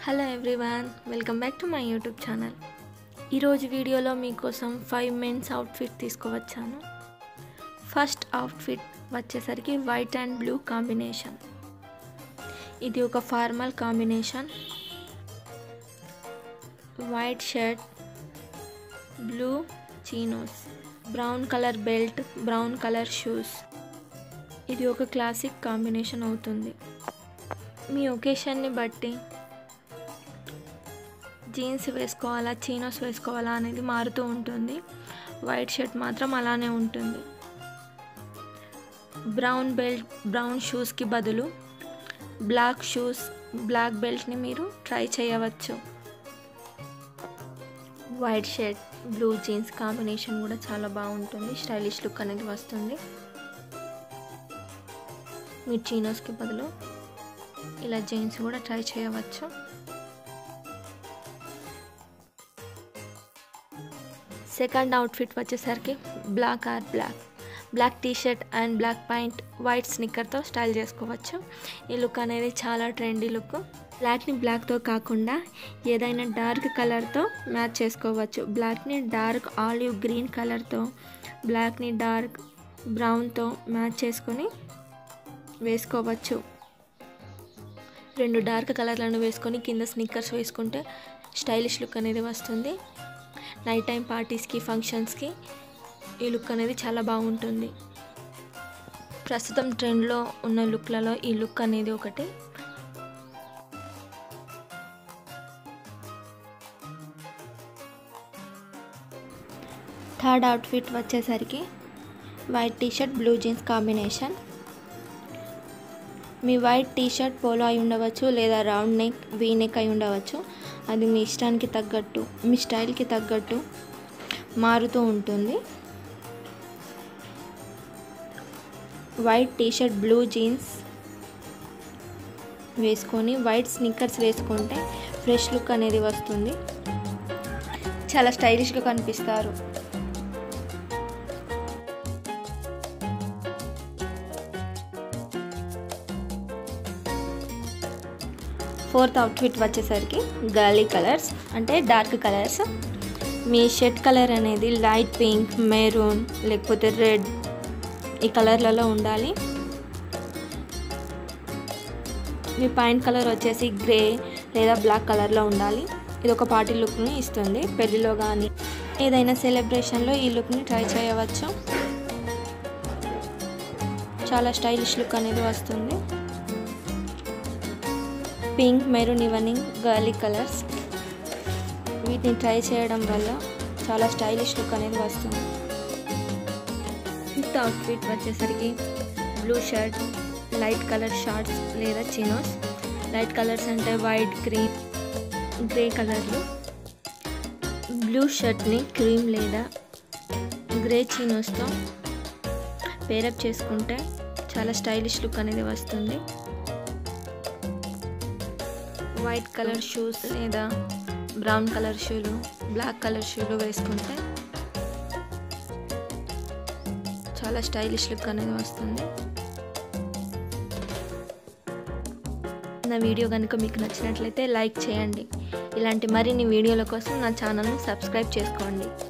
Hello everyone, welcome back to my YouTube channel. ఈరోజు వీడియోలో మీకోసం 5 మెన్స్ అవుట్ఫిట్ తీసుకువచ్చాను. ఫస్ట్ అవుట్ఫిట్ వచ్చేసరికి వైట్ అండ్ బ్లూ కాంబినేషన్. ఇది ఒక formal combination. White shirt, blue chinos, brown colour belt, brown colour shoes. ఇది ఒక classic combination అవుతుంది. మీ ఒకేషన్ని బట్టి జీన్స్ వేసుకోవాలా, చీనోస్ వేసుకోవాలా అనేది మారుతూ ఉంటుంది. వైట్ షర్ట్ మాత్రం అలానే ఉంటుంది. బ్రౌన్ బెల్ట్, బ్రౌన్ షూస్కి బదులు బ్లాక్ షూస్, బ్లాక్ బెల్ట్ని మీరు ట్రై చేయవచ్చు. White shirt, blue jeans combination కూడా చాలా బాగుంటుంది. స్టైలిష్ లుక్ అనేది వస్తుంది. మీరు చీనోస్కి బదులు ఇలా జీన్స్ కూడా ట్రై చేయవచ్చు. సెకండ్ అవుట్ఫిట్ వచ్చేసరికి black T shirt and black pant, white స్నిక్కర్తో స్టైల్ చేసుకోవచ్చు. ఈ లుక్ అనేది చాలా ట్రెండీ లుక్. బ్లాక్ని బ్లాక్తో కాకుండా ఏదైనా డార్క్ కలర్తో మ్యాచ్ చేసుకోవచ్చు. బ్లాక్ని డార్క్ ఆలివ్ గ్రీన్ కలర్తో, బ్లాక్ని డార్క్ బ్రౌన్తో మ్యాచ్ చేసుకొని వేసుకోవచ్చు. 2 డార్క్ కలర్లను వేసుకొని కింద స్నిక్కర్స్ వేసుకుంటే స్టైలిష్ లుక్ అనేది వస్తుంది. నైట్ టైం పార్టీస్కి, ఫంక్షన్స్కి ఈ లుక్ అనేది చాలా బాగుంటుంది. ప్రస్తుతం ట్రెండ్లో ఉన్న లుక్లలో ఈ లుక్ అనేది ఒకటి. థర్డ్ అవుట్ఫిట్ వచ్చేసరికి white T shirt, blue jeans combination. మీ వైట్ టీ షర్ట్ పోలో అయి ఉండవచ్చు, లేదా రౌండ్ నెక్, వీ నెక్ అయి ఉండవచ్చు. అది మీ ఇష్టానికి తగ్గట్టు, మీ స్టైల్కి తగ్గట్టు మారుతూ ఉంటుంది. White T shirt, blue jeans వేసుకొని వైట్ స్నిక్కర్స్ వేసుకుంటే ఫ్రెష్ లుక్ అనేది వస్తుంది. చాలా స్టైలిష్గా కనిపిస్తారు. ఫోర్త్ అవుట్ఫిట్ వచ్చేసరికి గర్లీ కలర్స్, అంటే డార్క్ కలర్స్. మీ షర్ట్ కలర్ అనేది లైట్ పింక్, మెరూన్ లేకపోతే రెడ్, ఈ కలర్లలో ఉండాలి. మీ ప్యాంట్ కలర్ వచ్చేసి గ్రే లేదా బ్లాక్ కలర్లో ఉండాలి. ఇది ఒక పార్టీ లుక్ని ఇస్తుంది. పెళ్ళిలో కానీ ఏదైనా సెలబ్రేషన్లో ఈ లుక్ని ట్రై చేయవచ్చు. చాలా స్టైలిష్ లుక్ అనేది వస్తుంది. పింక్, మెరూన్ ఇవన్నీ గర్లీ కలర్స్. వీటిని ట్రై చేయడం వల్ల చాలా స్టైలిష్ లుక్ అనేది వస్తుంది. ఫిఫ్త్ అవుట్ఫిట్ వచ్చేసరికి blue shirt, light colour shorts లేదా చినోస్. లైట్ కలర్స్ అంటే వైట్, క్రీమ్, గ్రే కలర్లు. బ్లూ షర్ట్ని క్రీమ్ లేదా గ్రే చినోస్తో పేరప్ చేసుకుంటే చాలా స్టైలిష్ లుక్ అనేది వస్తుంది. వైట్ కలర్ షూస్ లేదా బ్రౌన్ కలర్ షూలు, బ్లాక్ కలర్ షూలు వేసుకుంటే చాలా స్టైలిష్ లుక్ అనేది వస్తుంది. నా వీడియో కనుక మీకు నచ్చినట్లయితే లైక్ చేయండి. ఇలాంటి మరిన్ని వీడియోల కోసం నా ఛానల్ని సబ్స్క్రైబ్ చేసుకోండి.